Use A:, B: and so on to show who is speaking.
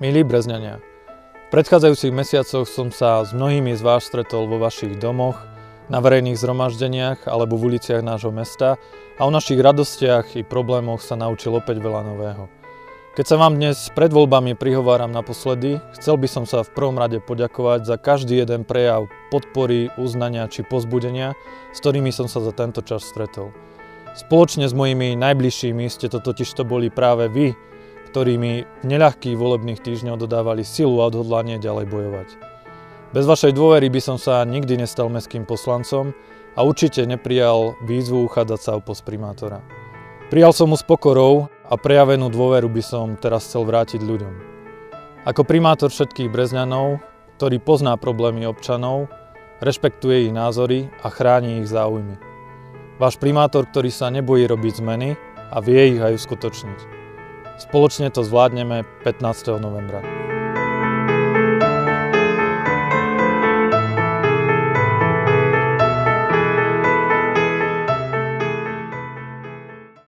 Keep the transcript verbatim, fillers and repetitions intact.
A: Milí Brezňania, v predchádzajúcich mesiacoch som sa s mnohými z vás stretol vo vašich domoch, na verejných zhromaždeniach alebo v uliciach nášho mesta a o našich radostiach i problémoch sa naučil opäť veľa nového. Keď sa vám dnes pred voľbami prihováram naposledy, chcel by som sa v prvom rade poďakovať za každý jeden prejav podpory, uznania či pozbudenia, s ktorými som sa za tento čas stretol. Spoločne s mojimi najbližšími ste to totižto boli práve vy, ktorí mi v neľahkých volebných týždňoch dodávali silu a odhodlanie ďalej bojovať. Bez vašej dôvery by som sa nikdy nestal mestským poslancom a určite neprijal výzvu uchádzať sa o post primátora. Prijal som mu s pokorou a prejavenú dôveru by som teraz chcel vrátiť ľuďom. Ako primátor všetkých Brezňanov, ktorý pozná problémy občanov, rešpektuje ich názory a chráni ich záujmy. Váš primátor, ktorý sa nebojí robiť zmeny a vie ich aj uskutočniť. Spoločne to zvládneme pätnásteho novembra.